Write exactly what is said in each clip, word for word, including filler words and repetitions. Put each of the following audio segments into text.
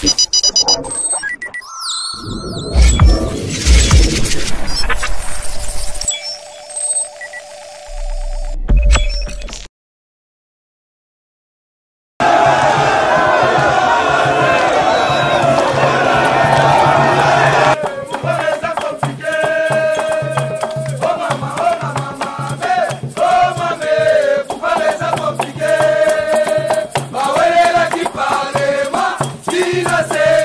Say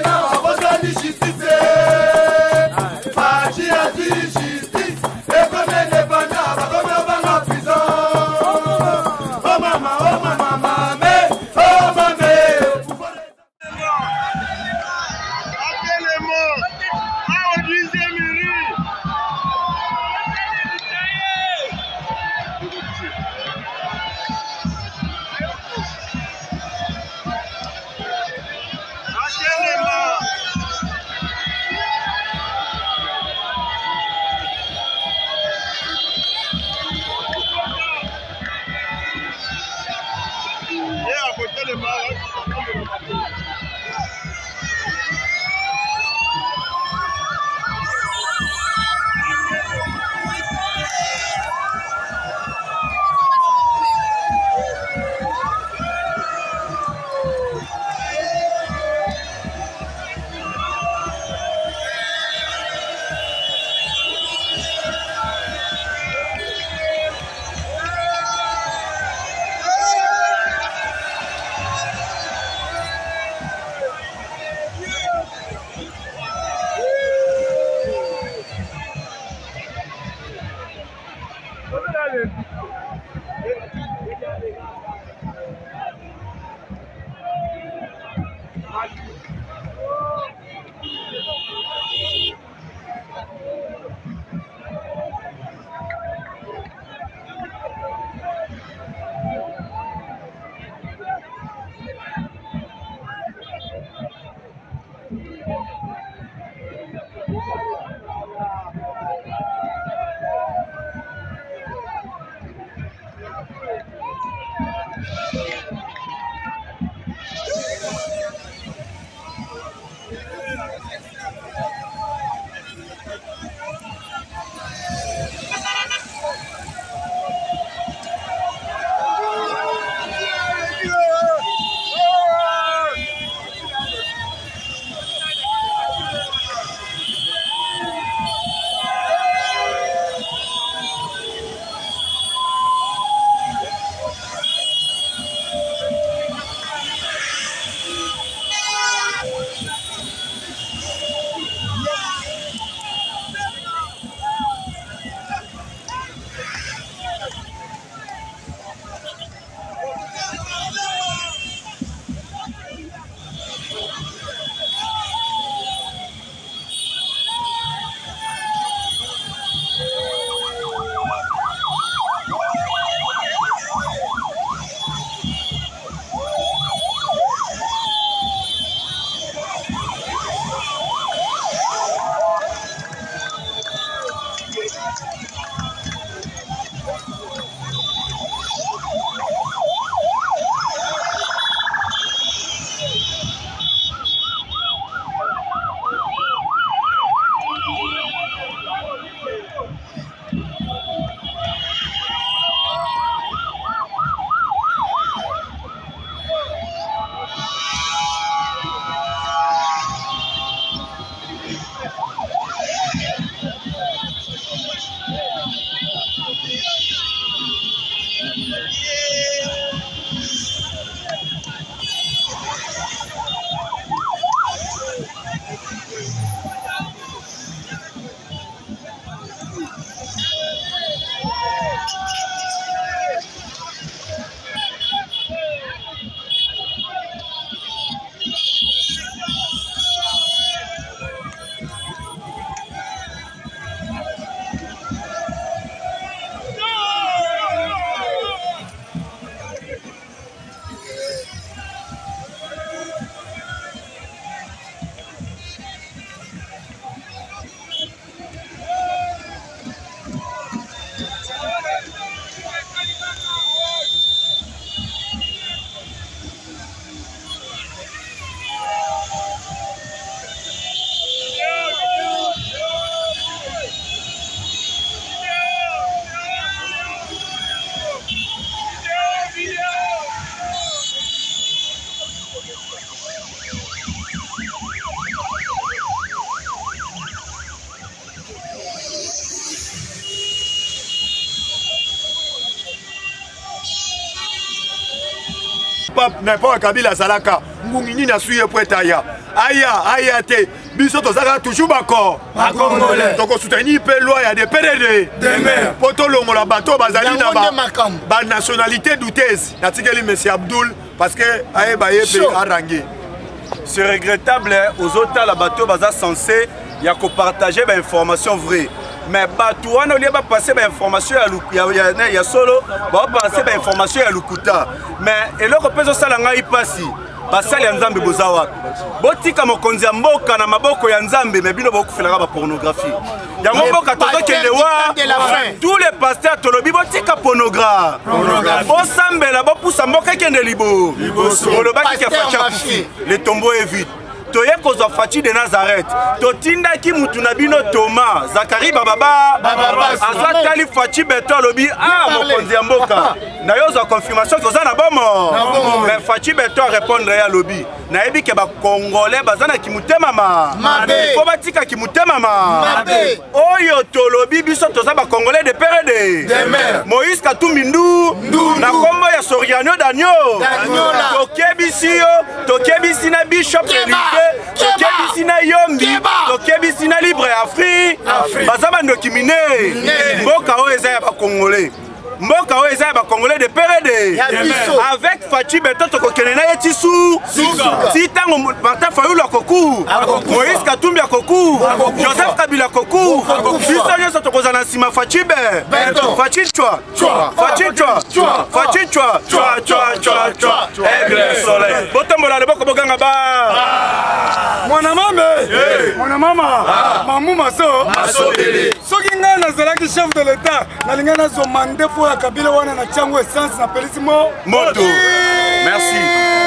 n'importe Kabila Zalaka ngungini na suye poeta ya aya aya te biso tozaka toujours bako Congolais toko soutenir pe loi ya de P D D demain poto longo la bateau bazali na ba makambo ba nationalité douteuse natikeli monsieur Abdoul parce que aye ba yepe arangé. C'est regrettable aux autres la bateau baza censé ya ko partager ba information vraie. Mais bateau wana oli ba passer ba information ya ya ya solo ba passer ba information ya lukuta. Mais eloko pezo sala ngai pasi basali ya Nzambe bozawa. Botika mokonzi ya mboka na maboko ya Nzambe mais bino bokufelaka ba pornographie. Ya mboka toto kelewa tous les pasteurs tolobi botika pornographie. Bosambela bopusa mboka kende libo. Olobaki ka facha les tombeaux est vide. Toye kozwa Fachi de Nazareth totindaki mutu na bino Thomas Zakari bababa azwa tali Fachi beto lobi ah mokonzi ya mboka na yo za confirmation koza na bomo mais Fachi beto répondre ya lobi na yebi ke ba congolais bazana kimutema ma ko batika kimutema ma oyo tolobi biso toza ba congolais de P D D Moïse Katumbi ndu na kombo ya Soriano Danyo tokebisi yo tokebisi na bishop tokebisi na yombi tokebisi na libre Afrique baza bandoki mine mboka oyo eza ya ba congolais mboka oyo eza ya ba congolais de P D D avec Fachi beto tokokene na ye tisu si tango Martin Fayulu akoku Moïse Katumbi akoku Joseph Kabila akoku biso nyonso tokoza na nsima Fachi beto Fachi chwa Fachi chwa Fachi chwa chwa chwa chwa chwa aigle soleil botombola le boko boganga ba mwana mame mwana mama mamu maso soki ngai nazalaki chef de l'état nalinga nazomande fo ya Kabila wana na chango essence na pelisi mo moto merci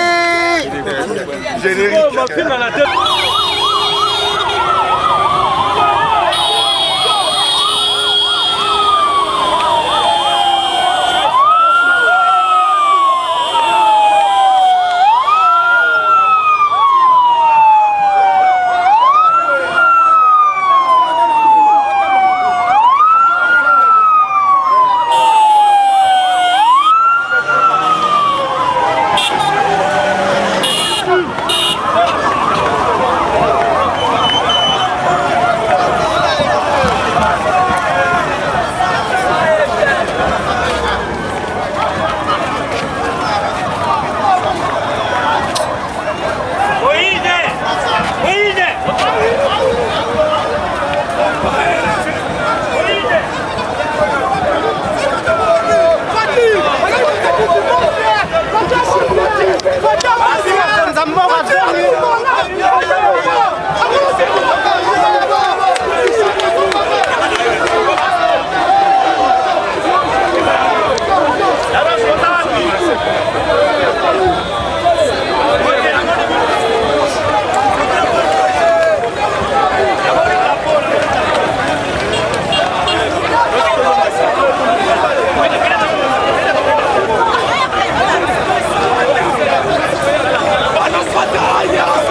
générique Yeah.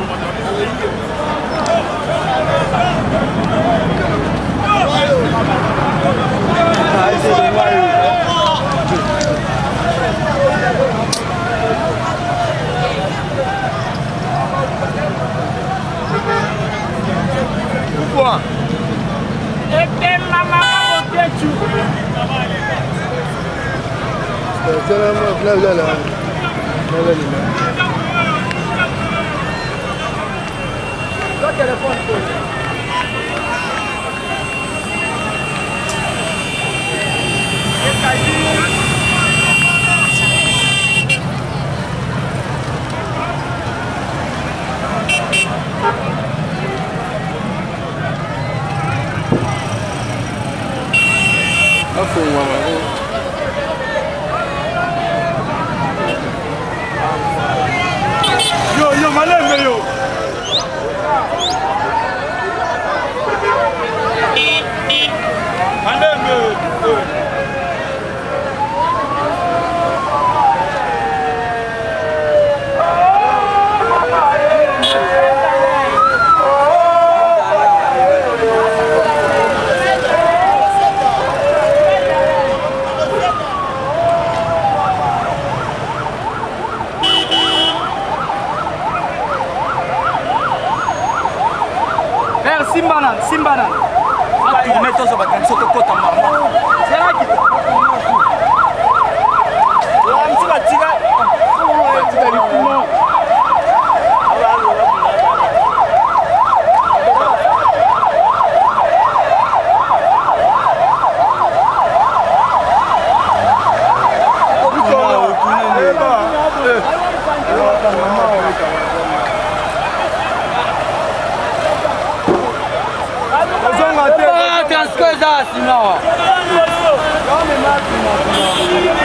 Pourquoi? Ete mama motechu. C'est là, là, là, là, là. Yo, yo, malembe yo. Malembe. Simbanan, Simbanan. Tu mets ton sabat quand tu côté maman. C'est là qui. Là, tu vas tirer. Tu vas lui couper. Sinon.